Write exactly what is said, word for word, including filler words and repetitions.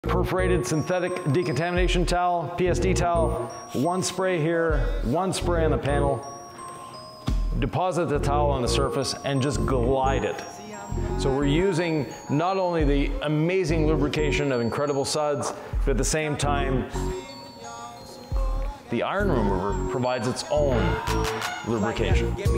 Perforated synthetic decontamination towel, P S D towel, one spray here, one spray on the panel. Deposit the towel on the surface and just glide it. So we're using not only the amazing lubrication of incredible suds, but at the same time, the iron remover provides its own lubrication.